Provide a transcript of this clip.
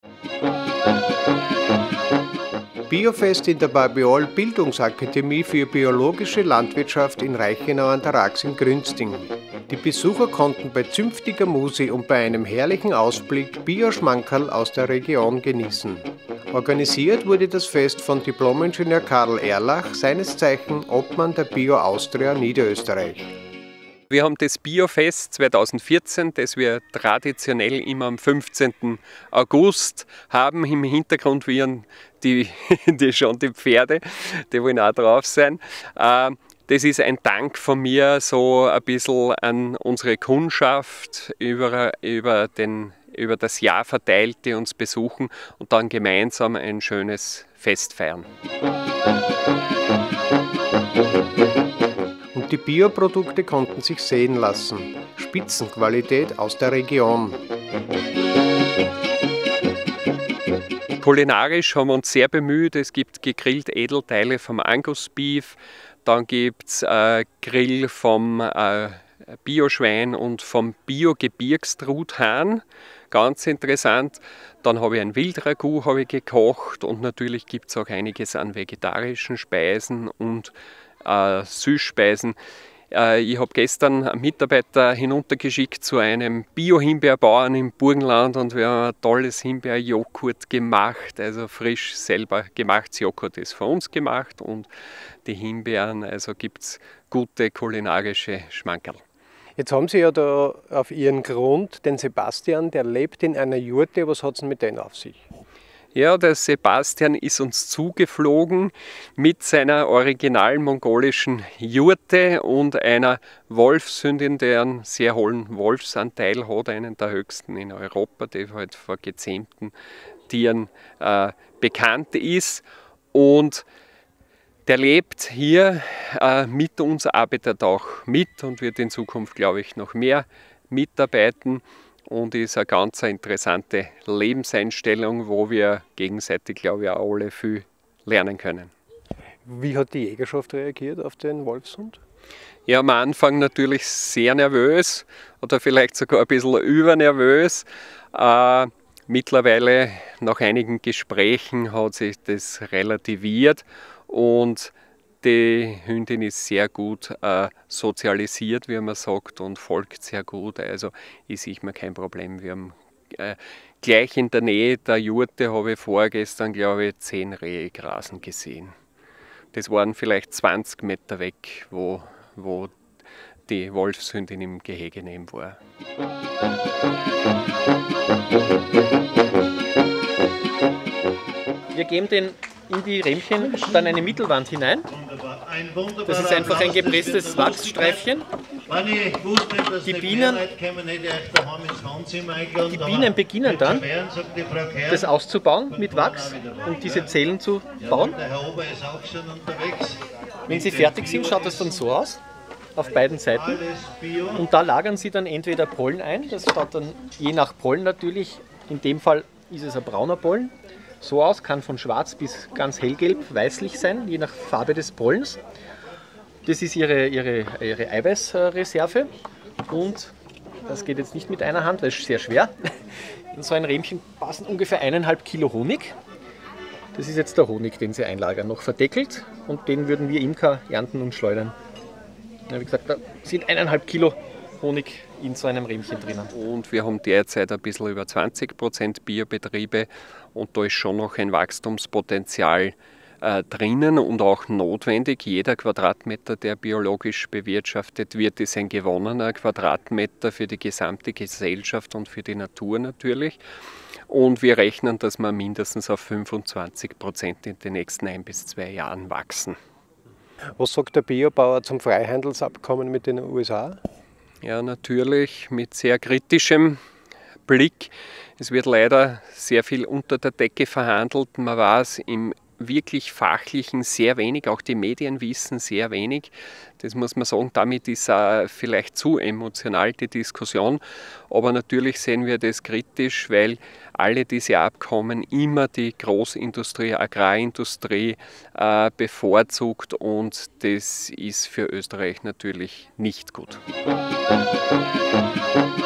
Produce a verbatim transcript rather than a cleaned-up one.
Biofest in der BaBioL Bildungsakademie für biologische Landwirtschaft in Reichenau an der Rax in Grünsting. Die Besucher konnten bei zünftiger Musik und bei einem herrlichen Ausblick Bio-Schmankerln aus der Region genießen. Organisiert wurde das Fest von Diplom-Ingenieur Karl Erlach, seines Zeichen Obmann der Bio-AUSTRIA Niederösterreich. Wir haben das Biofest zweitausendvierzehn, das wir traditionell immer am fünfzehnten August haben. Im Hintergrund wären die, die schon die Pferde, die wollen auch drauf sein. Das ist ein Dank von mir so ein bisschen an unsere Kundschaft über, über, den, über das Jahr verteilt, die uns besuchen und dann gemeinsam ein schönes Fest feiern. Und die Bioprodukte konnten sich sehen lassen. Spitzenqualität aus der Region. Kulinarisch haben wir uns sehr bemüht. Es gibt gegrillt Edelteile vom Angus Beef, dann gibt es äh, Grill vom äh, Bioschwein und vom Bio-Gebirgstruthahn. Ganz interessant. Dann habe ich ein Wildragout habe ich gekocht und natürlich gibt es auch einiges an vegetarischen Speisen und äh, Süßspeisen. Äh, ich habe gestern einen Mitarbeiter hinuntergeschickt zu einem Bio-Himbeerbauern im Burgenland und wir haben ein tolles Himbeerjoghurt gemacht, also frisch selber gemachtes Joghurt ist für uns gemacht und die Himbeeren, also gibt es gute kulinarische Schmankerl. Jetzt haben Sie ja da auf Ihren Grund den Sebastian, der lebt in einer Jurte. Was hat es denn mit denen auf sich? Ja, der Sebastian ist uns zugeflogen mit seiner original mongolischen Jurte und einer Wolfshündin, der einen sehr hohen Wolfsanteil hat, einen der höchsten in Europa, der halt vor gezähmten Tieren äh, bekannt ist. Und der lebt hier äh, mit uns, arbeitet auch mit und wird in Zukunft, glaube ich, noch mehr mitarbeiten. Und ist eine ganz interessante Lebenseinstellung, wo wir gegenseitig, glaube ich, auch alle viel lernen können. Wie hat die Jägerschaft reagiert auf den Wolfshund? Ja, am Anfang natürlich sehr nervös oder vielleicht sogar ein bisschen übernervös. Äh, mittlerweile, nach einigen Gesprächen, hat sich das relativiert und die Hündin ist sehr gut äh, sozialisiert, wie man sagt, und folgt sehr gut. Also ich sehe mir kein Problem. Wir haben äh, gleich in der Nähe der Jurte, habe ich vorgestern, glaube ich, zehn Rehe grasen gesehen. Das waren vielleicht zwanzig Meter weg, wo, wo die Wolfshündin im Gehege neben war. Wir geben den in die Rähmchen dann eine Mittelwand hinein. Das ist einfach ein gepresstes Wachsstreifchen. Die Bienen, die Bienen beginnen dann, das auszubauen mit Wachs und diese Zellen zu bauen. Wenn sie fertig sind, schaut das dann so aus, auf beiden Seiten. Und da lagern sie dann entweder Pollen ein, das schaut dann je nach Pollen natürlich, in dem Fall ist es ein brauner Pollen, so aus, kann von schwarz bis ganz hellgelb, weißlich sein, je nach Farbe des Pollens. Das ist ihre, ihre, ihre Eiweißreserve und das geht jetzt nicht mit einer Hand, weil es sehr schwer. In so ein Rähmchen passen ungefähr eineinhalb Kilo Honig. Das ist jetzt der Honig, den sie einlagern, noch verdeckelt und den würden wir Imker ernten und schleudern. Ja, wie gesagt, da sind eineinhalb Kilo Honig in so einem Rähmchen drinnen. Und wir haben derzeit ein bisschen über zwanzig Prozent Biobetriebe und da ist schon noch ein Wachstumspotenzial äh, drinnen und auch notwendig. Jeder Quadratmeter, der biologisch bewirtschaftet wird, ist ein gewonnener Quadratmeter für die gesamte Gesellschaft und für die Natur natürlich. Und wir rechnen, dass wir mindestens auf fünfundzwanzig Prozent in den nächsten ein bis zwei Jahren wachsen. Was sagt der Biobauer zum Freihandelsabkommen mit den U S A? Ja, natürlich mit sehr kritischem Blick. Es wird leider sehr viel unter der Decke verhandelt. Man weiß im wirklich Fachlichen sehr wenig, auch die Medien wissen sehr wenig. Das muss man sagen, damit ist auch vielleicht zu emotional die Diskussion. Aber natürlich sehen wir das kritisch, weil alle diese Abkommen immer die Großindustrie, Agrarindustrie äh, bevorzugt und das ist für Österreich natürlich nicht gut.